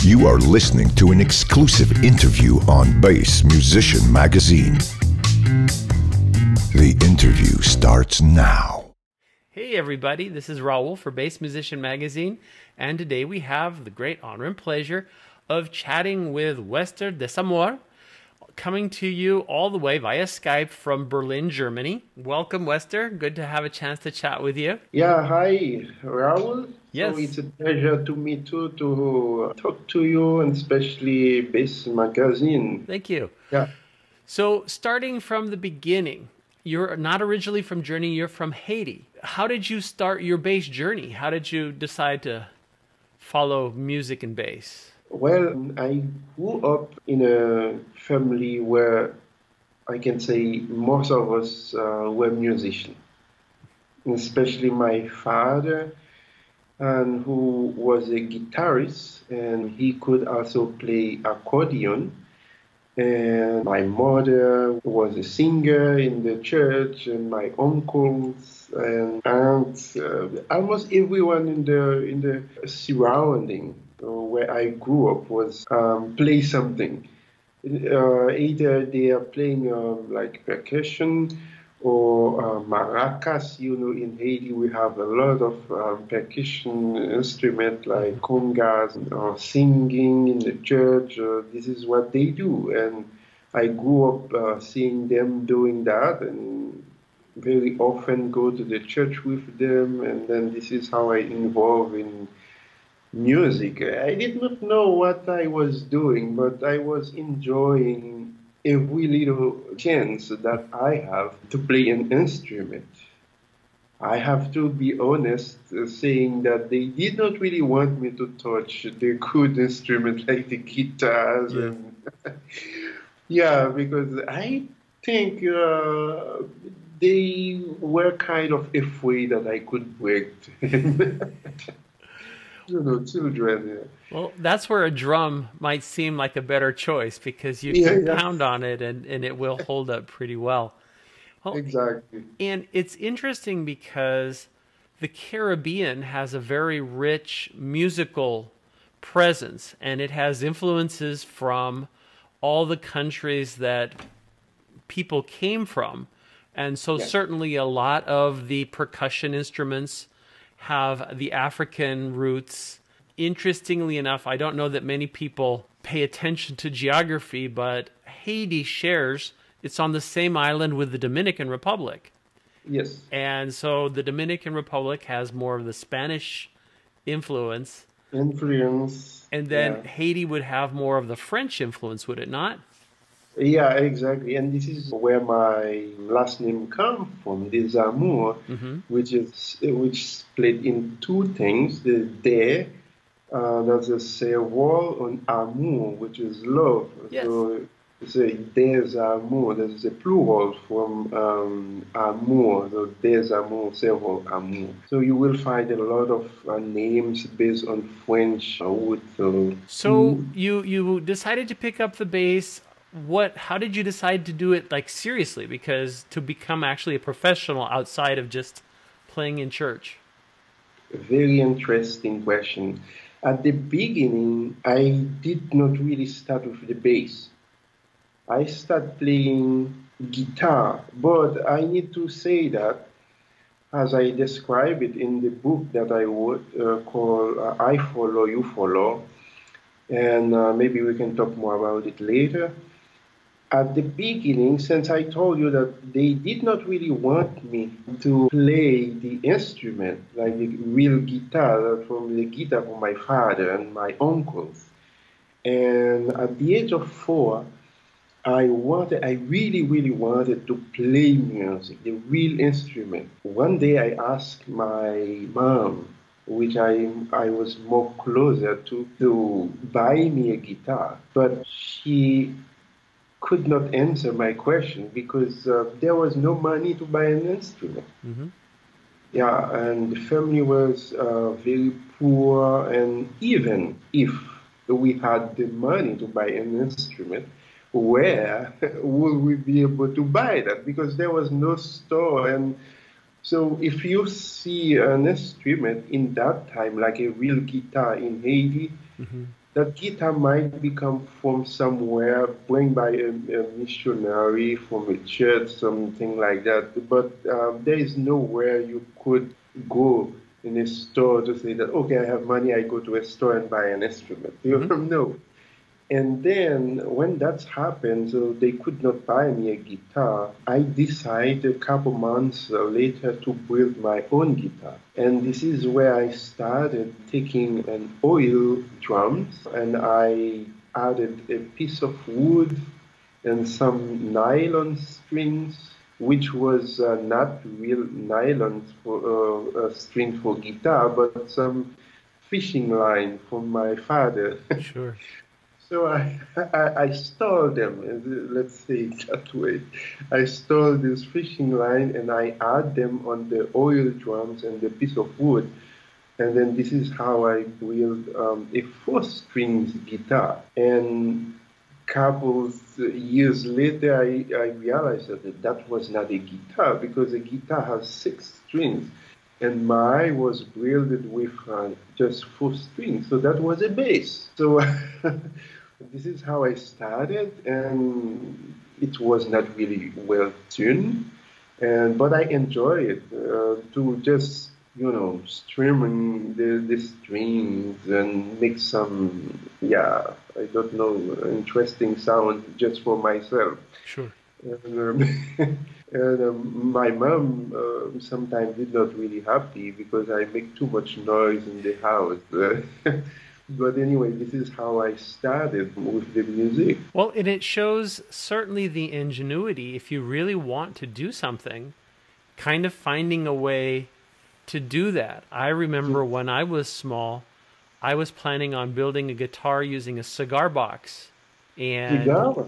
You are listening to an exclusive interview on Bass Musician Magazine. The interview starts now. Hey everybody, this is Raul for Bass Musician Magazine, and today we have the great honor and pleasure of chatting with Wester Desamore, coming to you all the way via Skype from Berlin, Germany. Welcome, Wester. Good to have a chance to chat with you. Yeah, hi, Raul. Yes. So it's a pleasure to me too to talk to you, and especially Bass Magazine. Thank you. Yeah. So, starting from the beginning, you're not originally from Germany, you're from Haiti. How did you start your bass journey? How did you decide to follow music and bass? Well, I grew up in a family where I can say most of us were musicians, especially my father, and who was a guitarist, and he could also play accordion. And my mother was a singer in the church, and my uncles and aunts, almost everyone in the surrounding where I grew up was play something. Either they are playing like percussion or maracas. You know, in Haiti we have a lot of percussion instruments like congas, or singing in the church. This is what they do, and I grew up seeing them doing that, and very often go to the church with them, and then this is how I involve in music. I did not know what I was doing, but I was enjoying every little chance that I have to play an instrument. I have to be honest, saying that they did not really want me to touch the good instruments like the guitars. Yes. And yeah, because I think they were kind of afraid that I could break them. You know, children. Yeah. Well, that's where a drum might seem like a better choice because you can pound on it and it will hold up pretty well. Well, Exactly. and it's interesting because the Caribbean has a very rich musical presence, and it has influences from all the countries that people came from. And so certainly a lot of the percussion instruments have the African roots. Interestingly enough, I don't know that many people pay attention to geography, but Haiti shares, it's on the same island with the Dominican Republic. Yes. And so the Dominican Republic has more of the Spanish influence, Influence. and then Haiti would have more of the French influence, would it not? Yeah, exactly. And this is where my last name comes from, Desamore, which split in two things. The de, that's a cerveau, and amour, which is love. Yes. So it's a des amour. There's a plural from amour, so des amour, cerveau, amour. So you will find a lot of names based on French root. So you decided to pick up the bass. How did you decide to do it like seriously? Because to become actually a professional outside of just playing in church. Very interesting question. At the beginning, I did not really start with the bass. I started playing guitar, but I need to say that, as I describe it in the book that I wrote called I Follow, You Follow, and maybe we can talk more about it later. At the beginning, since I told you that they did not really want me to play the instrument, like the real guitar, from the guitar from my father and my uncles. And at the age of 4, I really, really wanted to play music, the real instrument. One day I asked my mom, which I was more closer to buy me a guitar, but she could not answer my question because there was no money to buy an instrument. Yeah, and the family was very poor, and even if we had the money to buy an instrument, where would we be able to buy that? Because there was no store. And so if you see an instrument in that time, like a real guitar in Haiti, That guitar might become from somewhere, bring by a missionary from a church, something like that. But there is nowhere you could go in a store to say that, okay, I have money, I go to a store and buy an instrument. You know. And then when that's happened, so they could not buy me a guitar, I decided a couple months later to build my own guitar. And this is where I started taking an oil drums and I added a piece of wood and some nylon strings, which was not real nylon for, string for guitar, but some fishing line from my father. Sure. So I stole them, let's say it that way. I stole this fishing line and I add them on the oil drums and the piece of wood. And then this is how I build a four-strings guitar. And couple years later, I realized that that was not a guitar because a guitar has 6 strings. And mine was wielded with just 4 strings. So that was a bass. So this is how I started, and it was not really well tuned, but I enjoy it to just strumming the strings and make some I don't know interesting sound just for myself. Sure. And my mom sometimes did not really happy because I make too much noise in the house. But anyway, this is how I started with the music. Well, and it shows certainly the ingenuity. If you really want to do something, kind of finding a way to do that. I remember when I was small, I was planning on building a guitar using a cigar box and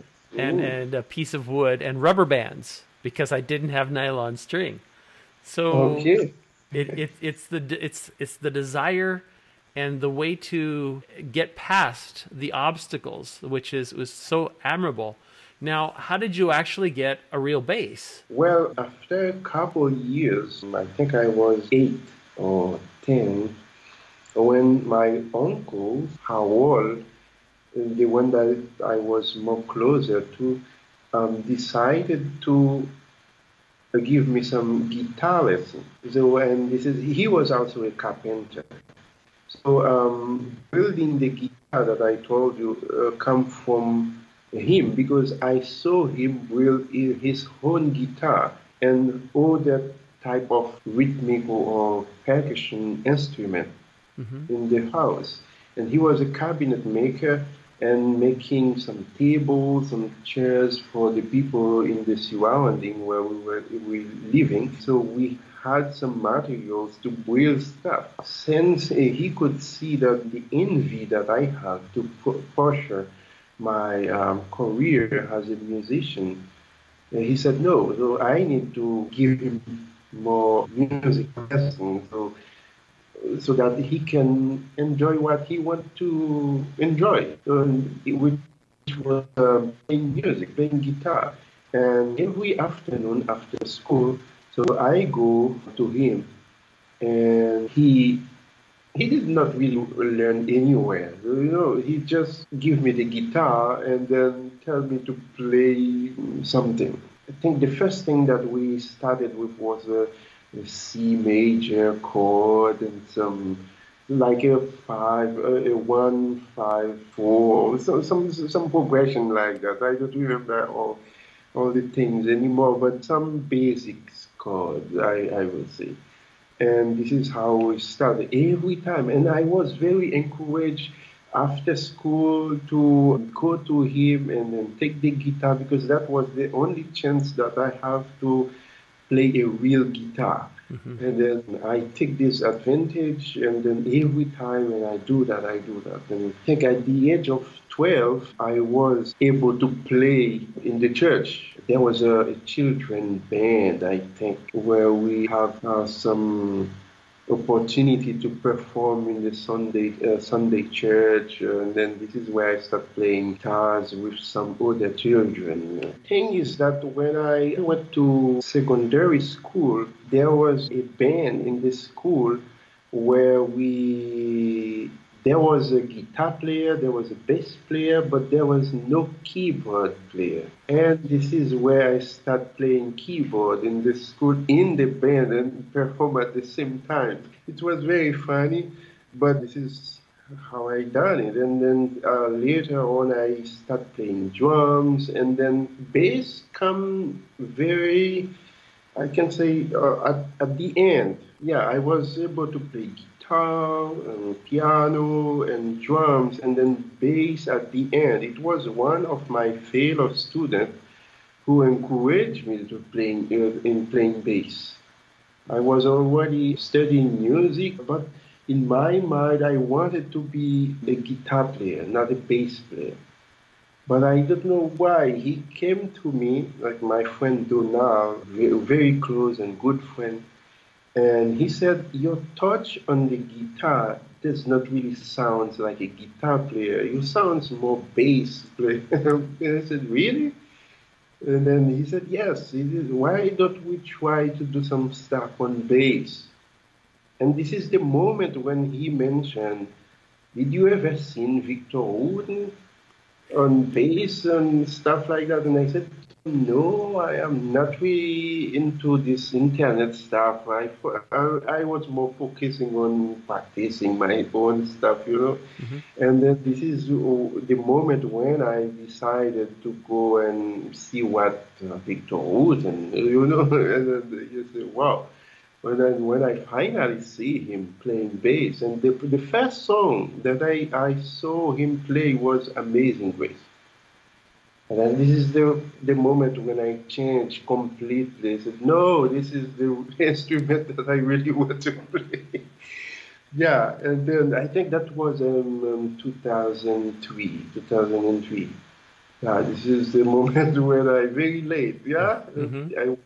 a piece of wood and rubber bands because I didn't have nylon string. So it's the desire and the way to get past the obstacles, which was so admirable. Now, how did you actually get a real bass? Well, after a couple of years, I think I was 8 or 10, when my uncle, Howard, the one that I was more closer to, decided to give me some guitar lessons. So, and he was also a carpenter. So building the guitar that I told you come from him because I saw him build his own guitar and all that type of rhythmic or percussion instrument in the house. And he was a cabinet maker and making some tables, some chairs for the people in the surrounding where we were living. So we had some materials to build stuff. Since he could see that the envy that I have to pursue my career as a musician, he said, no, so I need to give him more music lessons so that he can enjoy what he wants to enjoy, which was playing music, playing guitar. And every afternoon after school, so I go to him, and he did not really learn anywhere. He just give me the guitar and then tell me to play something. I think the first thing that we started with was a C major chord and some like a 1, 5, 4, some progression like that. I don't remember all the things anymore, but some basics chords, I would say. And this is how we started every time. And I was very encouraged after school to go to him and then take the guitar because that was the only chance that I have to play a real guitar. And then I take this advantage, and then every time when I do that. And I think at the age of 12, I was able to play in the church. There was a children band, I think, where we have some opportunity to perform in the Sunday church, and then this is where I started playing guitars with some other children. The thing is that when I went to secondary school, there was a band in the school where we There was a guitar player, there was a bass player, but there was no keyboard player. And this is where I started playing keyboard in the school, in the band, and perform at the same time. It was very funny, but this is how I done it. And then later on, I started playing drums, and then bass come very, I can say, at the end. Yeah, I was able to play guitar, and piano, and drums, and then bass at the end. It was one of my fellow students who encouraged me to playing bass. I was already studying music, but in my mind, I wanted to be a guitar player, not a bass player. But I don't know why. He came to me, like my friend Donald, very close and good friend, and he said, "Your touch on the guitar does not really sound like a guitar player. You sound more bass player." And I said, "Really?" And then he said, "Yes, it is. Why don't we try to do some stuff on bass?" And this is the moment when he mentioned, "Did you ever seen Victor Wooten on bass and stuff like that?" And I said, "No, I am not really into this internet stuff. I was more focusing on practicing my own stuff, you know." And then this is the moment when I decided to go and see what Victor Wooten, you know, and then you say, wow. But then when I finally see him playing bass, and the first song that I saw him play was Amazing Grace. And then this is the moment when I changed completely. I said, no, this is the instrument that I really want to play. Yeah, and then I think that was 2003. Yeah, this is the moment when I very late, yeah? I was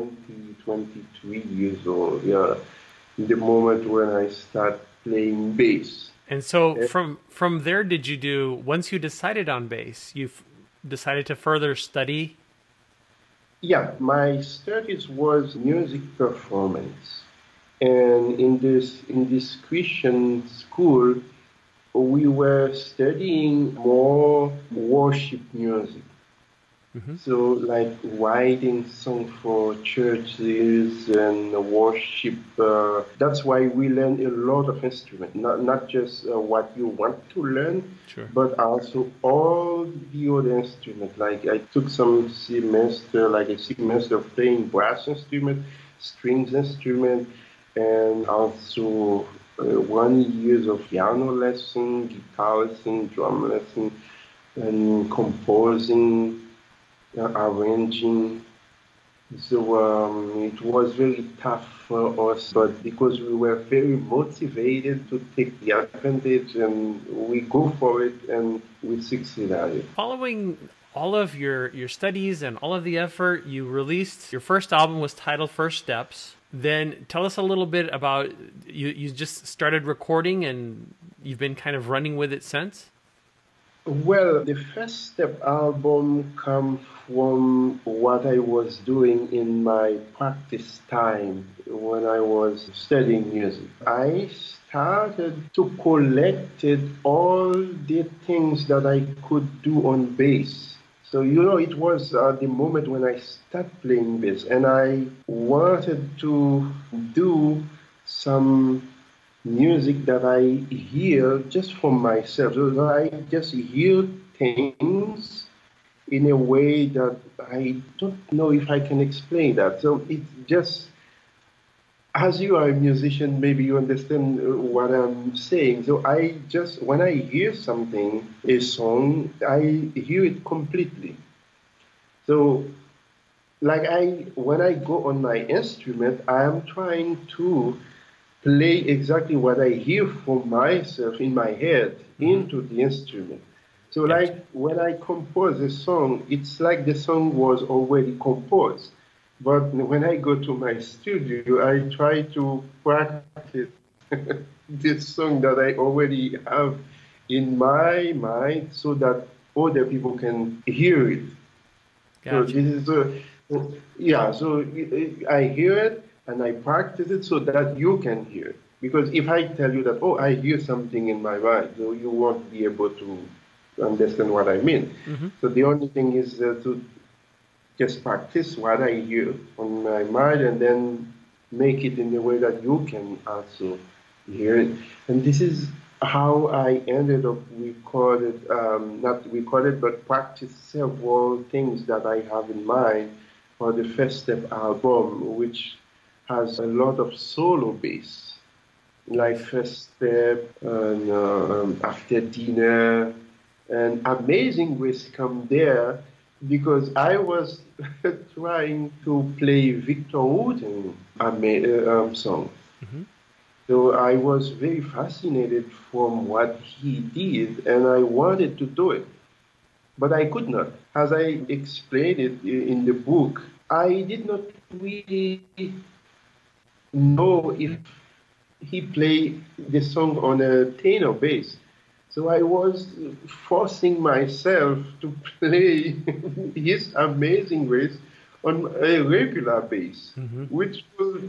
23 years old, yeah, the moment when I start playing bass. And so from there, did you do, once you decided on bass, you decided to further study? Yeah, my studies was music performance. And in this Christian school, we were studying more worship music. So like writing songs for churches and worship. That's why we learn a lot of instruments, not just what you want to learn, but also all the other instruments. Like I took some semester, like a semester of playing brass instrument, strings instrument, and also 1 year of piano lesson, guitar lesson, drum lesson, and composing, arranging. So it was very tough for us, but because we were very motivated to take the advantage, and we go for it, and we succeed at it. Following all of your studies and all of the effort, you released your first album was titled First Steps. Then tell us a little bit about, you just started recording and you've been kind of running with it since? Well, the First Step album comes from what I was doing in my practice time when I was studying music. I started to collect all the things that I could do on bass. So, you know, it was the moment when I started playing bass, and I wanted to do some music that I hear just for myself. So I just hear things in a way that I don't know if I can explain that. So it's just, as you are a musician, maybe you understand what I'm saying. So I just, when I hear something, a song, I hear it completely. So like when I go on my instrument, I am trying to play exactly what I hear for myself in my head into the instrument. So like when I compose a song, it's like the song was already composed. But when I go to my studio, I try to practice this song that I already have in my mind so that other people can hear it. Gotcha. So this is, yeah, so I hear it and I practice it so that you can hear it. Because if I tell you that, oh, I hear something in my mind, so you won't be able to understand what I mean. So the only thing is to just practice what I hear on my mind and then make it in a way that you can also hear it. And this is how I ended up recorded, not recorded, but practiced several things that I have in mind for the First Step album, which has a lot of solo bass, like First Step and After Dinner, and Amazing Grace come there because I was trying to play Victor Wooten song. So I was very fascinated from what he did, and I wanted to do it, but I could not. As I explained it in the book, I did not really know if he played the song on a tenor bass. So I was forcing myself to play his Amazing Grace on a regular bass, which was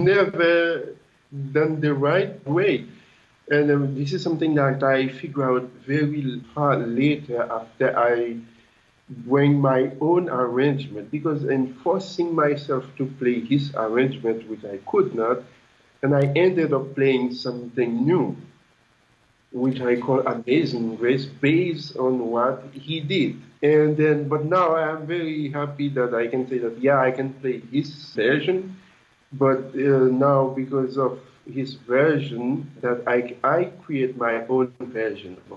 never done the right way. And this is something that I figured out very hard later after I bring my own arrangement, because in forcing myself to play his arrangement, which I could not, and I ended up playing something new, which I call Amazing Grace, based on what he did. And then, but now I am very happy that I can say that, yeah, I can play his version, but now because of his version, that I create my own version of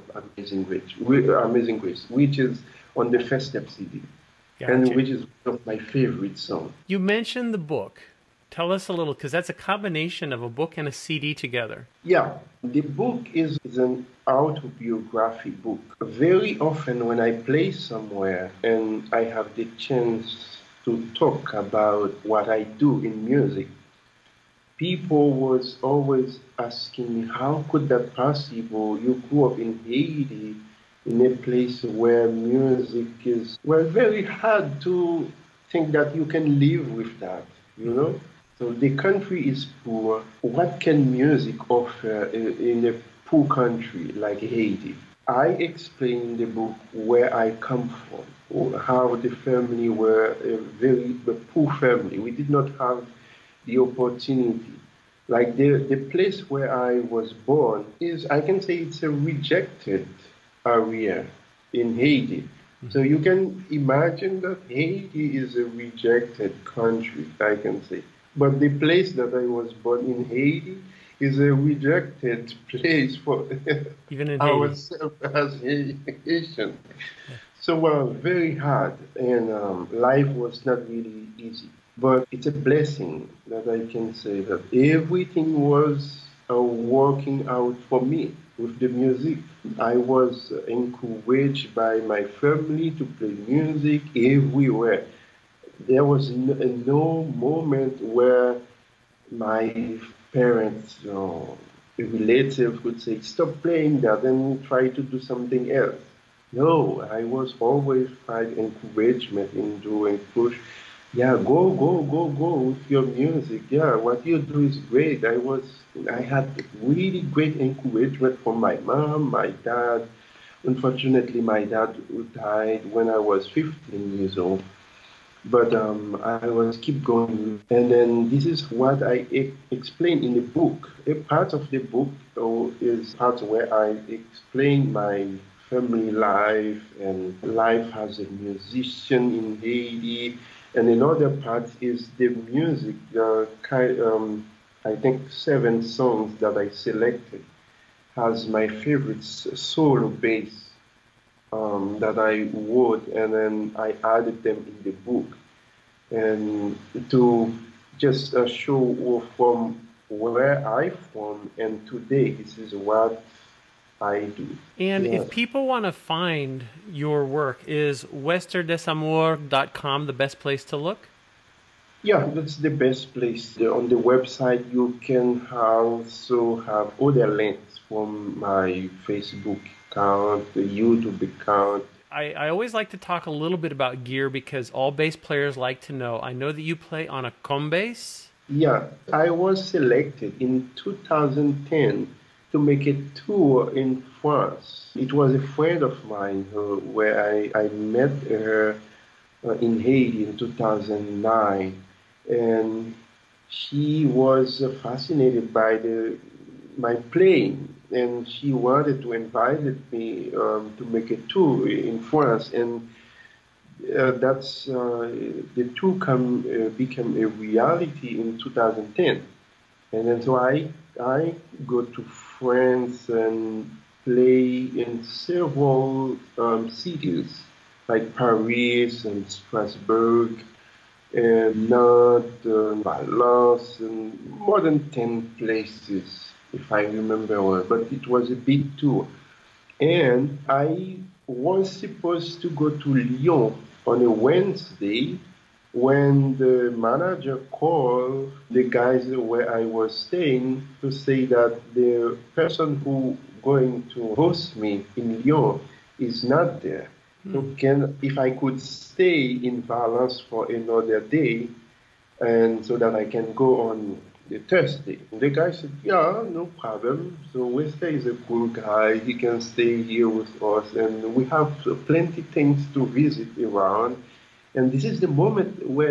Amazing Grace, which is on the First Step CD, and which is one of my favorite songs. You mentioned the book. Tell us a little, because that's a combination of a book and a CD together. Yeah, the book is an autobiography book. Very often when I play somewhere and I have the chance to talk about what I do in music, people was always asking me, how could that possible? You grew up in Haiti, in a place where music is, well, very hard to think that you can live with that, you know? So the country is poor. What can music offer in a poor country like Haiti? I explain in the book where I come from, how the family were a poor family. We did not have the opportunity. Like the place where I was born is, I can say it's a rejected area in Haiti. So you can imagine that Haiti is a rejected country, I can say. But the place that I was born in Haiti is a rejected place for even in ourselves as Haitians. So very hard, and life was not really easy. But it's a blessing that I can say that everything was working out for me with the music. I was encouraged by my family to play music everywhere. There was no moment where my parents or relatives would say, stop playing that and try to do something else. No, I was always find encouragement in doing push. Yeah, go with your music. Yeah, what you do is great. I had really great encouragement from my mom, my dad. Unfortunately, my dad died when I was 15 years old. But I was keep going, and then this is what I explain in the book. A part of the book is part where I explain my family life and life as a musician in Haiti, and another part is the music. I think 7 songs that I selected as my favorite solo bass. That I wrote, and then I added them in the book, and to just show from where I from and today, this is what I do. And if people want to find your work, is westerdesamor.com the best place to look? Yeah, that's the best place. On the website, you can also have other links from my Facebook account, the YouTube account. I always like to talk a little bit about gear because all bass players like to know. I know that you play on a comb bass. Yeah, I was selected in 2010 to make a tour in France. It was a friend of mine where I met her in Haiti in 2009, and she was fascinated by my playing, and she wanted to invite me to make a tour in France, and that's the tour became a reality in 2010. And then so I go to France and play in several cities like Paris and Strasbourg and Nantes and Valence and more than 10 places if I remember well. But it was a big tour. And I was supposed to go to Lyon on a Wednesday when the manager called the guys where I was staying to say that the person who going to host me in Lyon is not there. So if I could stay in Valence for another day, and so that I can go on the Thursday. The guy said, yeah, no problem. So Wester is a cool guy. He can stay here with us, and we have plenty things to visit around. And this is the moment where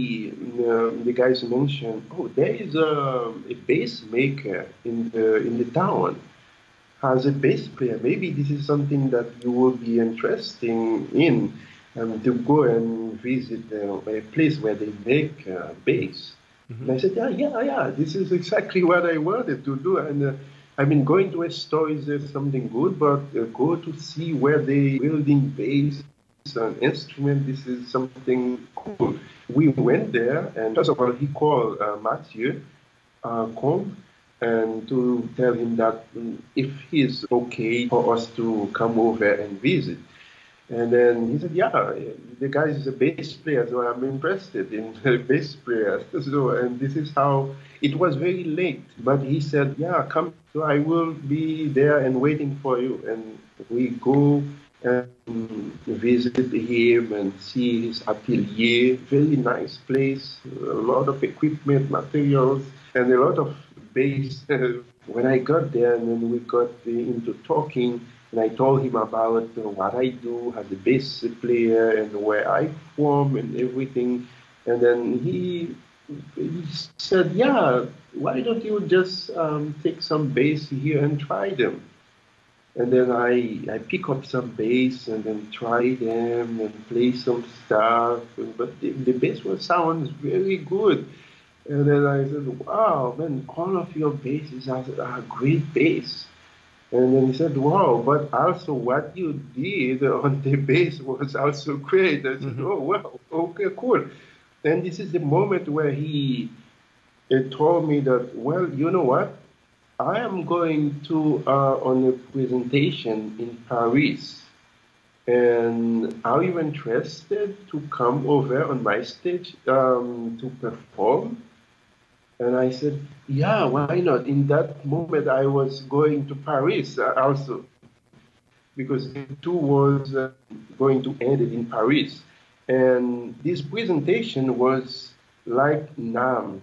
the guys mentioned, oh, there is a bass maker in the town. As a bass player, maybe this is something that you will be interested in to go and visit a place where they make bass. And I said, yeah, this is exactly what I wanted to do. And I mean, going to a store is something good, but go to see where they building bass and instrument, this is something cool. We went there, and first of all, he called Mathieu Combe and to tell him that if he's okay for us to come over and visit. And then he said, yeah, the guy is a bass player, so I'm interested in bass players. So, and this is how, it was very late, but he said, yeah, come, so I will be there and waiting for you. And we go and visit him and see his atelier, very nice place, a lot of equipment, materials, and a lot of bass. When I got there and then we got into talking, and I told him about what I do as a bass player and where I from and everything. And then he said, yeah, why don't you just take some bass here and try them? And then I pick up some bass and then try them and play some stuff. But the bass sounds very good. And then I said, wow, man, all of your basses are great bass. And then he said, wow, but also what you did on the bass was also great. I said, oh, well, okay, cool. And this is the moment where he told me that, well, you know what? I am going to on a presentation in Paris. And are you interested to come over on my stage to perform? And I said, yeah, why not? In that moment, I was going to Paris also, because the tour was going to end in Paris. And this presentation was like NAM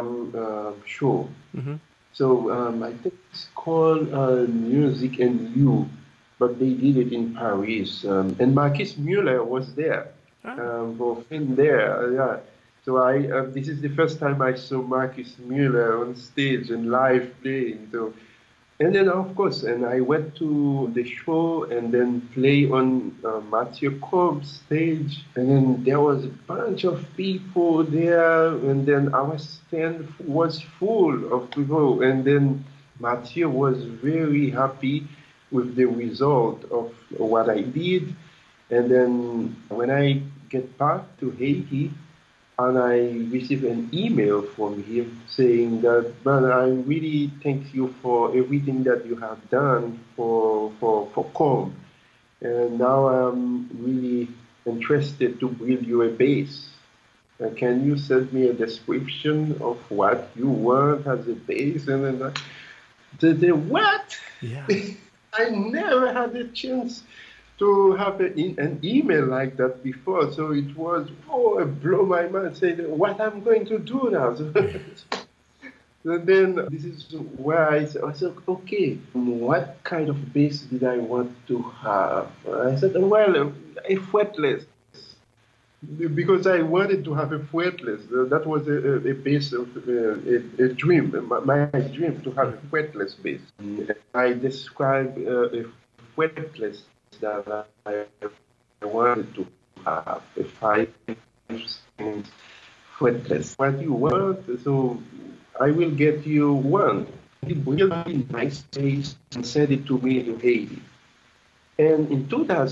show. So I think it's called Music and You, but they did it in Paris. And Marcus Muller was there, for film there, yeah. So this is the first time I saw Marcus Muller on stage and live playing. So, and then of course, and I went to the show and then play on Mathieu Combe's stage. And then there was a bunch of people there, and then our stand was full of people. And then Mathieu was very happy with the result of what I did. And then when I get back to Haiti, and I received an email from him saying that, man, I really thank you for everything that you have done for Combe. And now I'm really interested to build you a bass. Can you send me a description of what you want as a bass? And then the what? Yeah. I never had a chance to have an email like that before. So it was, oh, it blew my mind, saying, what I'm going to do now. And then this is where I said, okay, what kind of bass did I want to have? I said, well, a fretless, because I wanted to have a fretless. That was a bass of a dream, my dream to have a fretless bass. I described a fretless that I wanted to have, a 5 strings fretless. What you want? So I will get you one. He really nice taste and sent it to me in Haiti. And in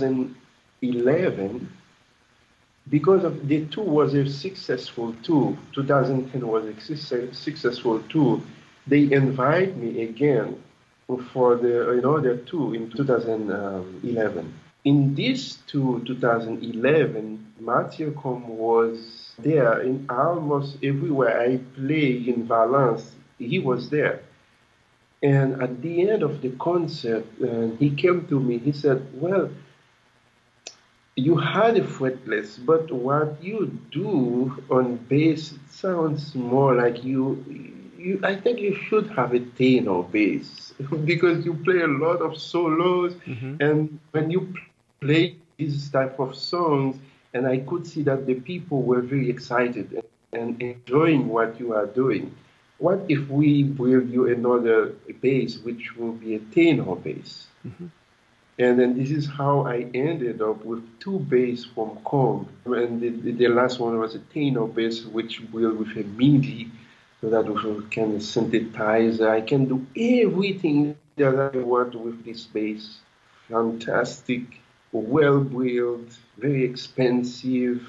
2011, because of the tour was a successful tour, 2010 was a successful tour, they invite me again for another tour in 2011. In this tour, 2011, Mathieu Com was there in almost everywhere I play in Valence. He was there. And at the end of the concert, he came to me. He said, well, you had a fretless, but what you do on bass sounds more like I think you should have a tenor bass because you play a lot of solos. And when you play this type of songs, and I could see that the people were very excited and enjoying what you are doing. What if we bring you another bass, which will be a tenor bass? And then this is how I ended up with 2 bass from Com. And the last one was a tenor bass, which will with a MIDI, so that we can synthesize. I can do everything that I want with this bass. Fantastic, well-built, very expensive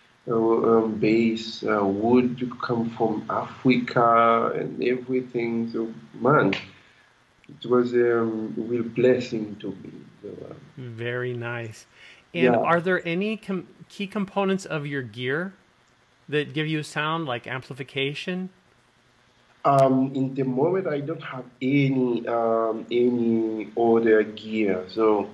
bass. Wood come from Africa and everything. So, man, it was a real blessing to me. So, very nice. And are there any key components of your gear that give you a sound, like amplification? In the moment, I don't have any other gear. So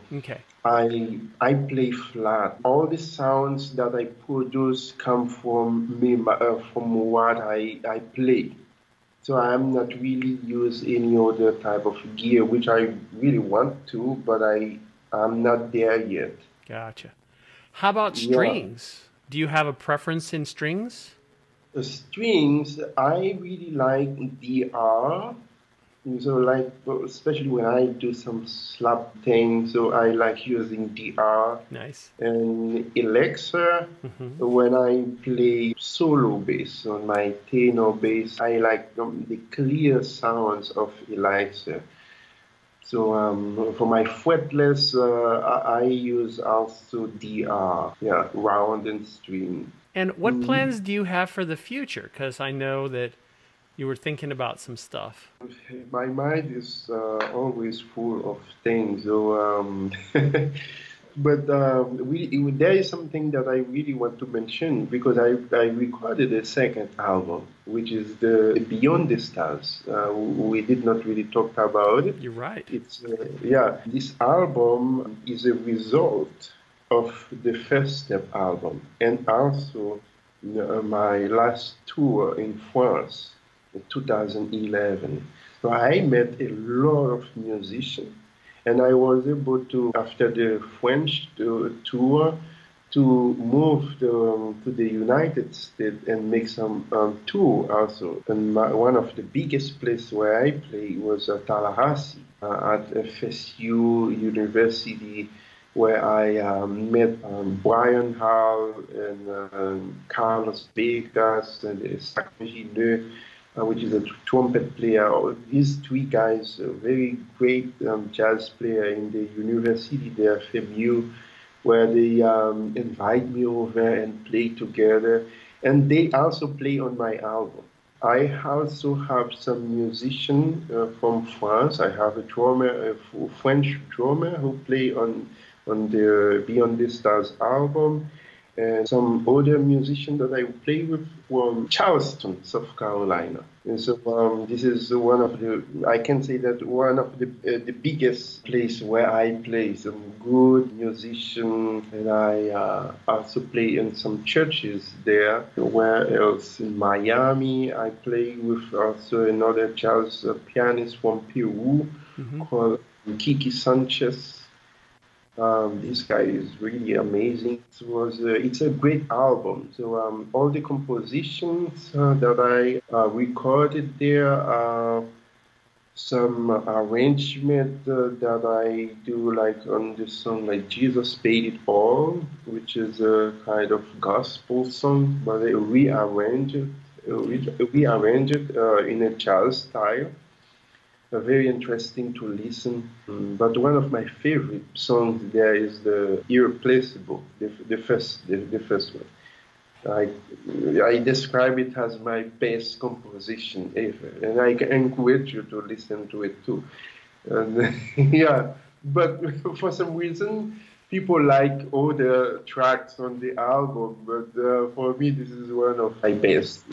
I play flat. All the sounds that I produce come from me, from what I play. So I'm not really use any other type of gear, which I really want to, but I'm not there yet. Gotcha. How about strings? Do you have a preference in strings? The strings, I really like DR. So like, especially when I do some slap things, so I like using DR. Nice. And Alexa, when I play solo bass on my tenor bass, I like the clear sounds of Alexa. So for my fretless, I use also DR, round and string. And what plans do you have for the future? Because I know that you were thinking about some stuff. My mind is always full of things. So, but there is something that I really want to mention because I recorded a second album, which is the Beyond the Stars. We did not really talk about it. You're right. It's this album is a result of the First Step album and also my last tour in France in 2011. So I met a lot of musicians and I was able to, after the French tour, to move to the United States and make some tour also. And one of the biggest places where I played was Tallahassee at FSU University, where I met Brian Hall and Carlos Vegas and Sacre Gineux, which is a trumpet player. These 3 guys, very great jazz player in the university there, FMU, where they invite me over and play together. And they also play on my album. I also have some musicians from France. I have a drummer, a French drummer who play on the Beyond the Stars album. and some other musicians that I play with from Charleston, South Carolina. And so this is one of I can say that one of the biggest place where I play some good musicians, and I also play in some churches there. Where else? In Miami, I play with also another jazz pianist from Peru called Kiki Sanchez. This guy is really amazing. It's a great album. So all the compositions that I recorded there are some arrangement that I do, like on the song like Jesus Paid It All, which is a kind of gospel song, but I rearrange it in a jazz style. Very interesting to listen. But one of my favorite songs there is the Irreplaceable, the first one. I describe it as my best composition ever, and I encourage you to listen to it too. And yeah, but for some reason, people like all the tracks on the album, but for me, this is one of my best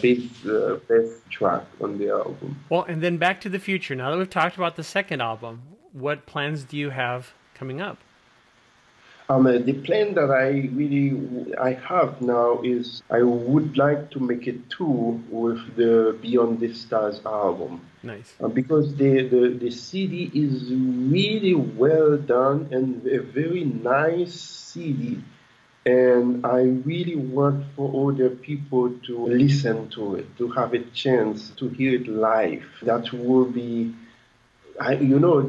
track on the album. Well, and then Back to the Future. Now that we've talked about the second album, what plans do you have coming up? The plan that I have now is I would like to make a tour with the Beyond the Stars album. Nice. Because the CD is really well done and a very nice CD. And I really want for other people to listen to it, to have a chance to hear it live. That will be... I'm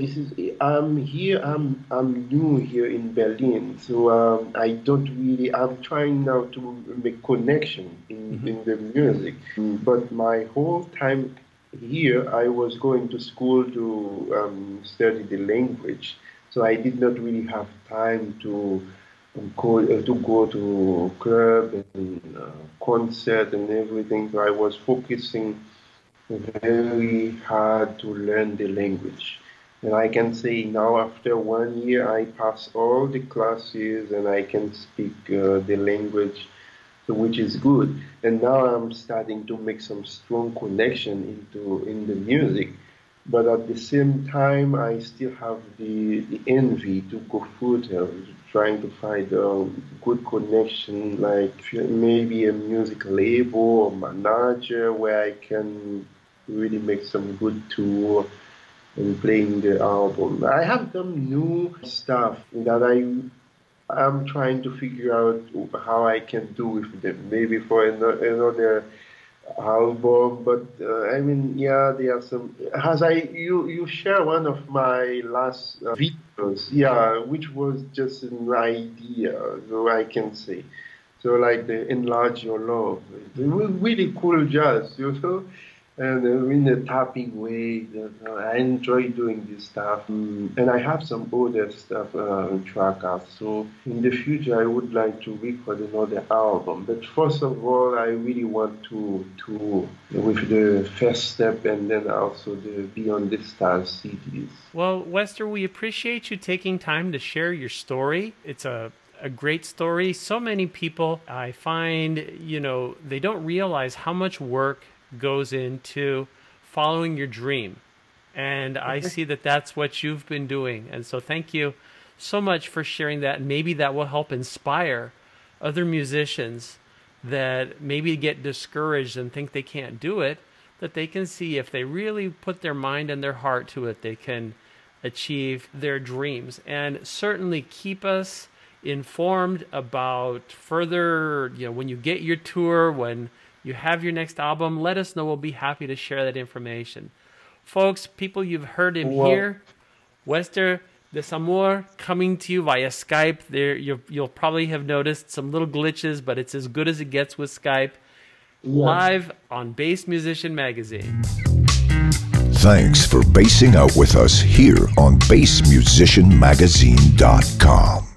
new here in Berlin, so I'm trying now to make connection in the music. But my whole time here, I was going to school to study the language, so I did not really have time to go to club and concert and everything. So I was focusing very hard to learn the language. And I can say now, after 1 year, I passed all the classes and I can speak the language, which is good. And now I'm starting to make some strong connection in the music. But at the same time, I still have the envy to go further, trying to find a good connection, like maybe a music label or manager where I can really make some good tour and playing the album. I have some new stuff that I'm trying to figure out how I can do with them, maybe for another album. But there are some. You share one of my last videos, which was just an idea, so I can say. So like the Enlarge Your Love, it was really cool jazz, and in a tapping way. I enjoy doing this stuff, and I have some other stuff track out. So in the future, I would like to record another album. But first of all, I really want to tour with the First Step and then also the Beyond the Stars CDs. Well, Wester, we appreciate you taking time to share your story. It's a great story. So many people, I find, they don't realize how much work goes into following your dream, and I see that that's what you've been doing. And so thank you so much for sharing that, and maybe that will help inspire other musicians that maybe get discouraged and think they can't do it, that they can see if they really put their mind and their heart to it, they can achieve their dreams. And certainly keep us informed about further, when you get your tour, when you have your next album, let us know. We'll be happy to share that information. Folks, people, you've heard him here. Wester Desamour coming to you via Skype. You'll probably have noticed some little glitches, but it's as good as it gets with Skype. Live on Bass Musician Magazine. Thanks for bassing out with us here on BassMusicianMagazine.com.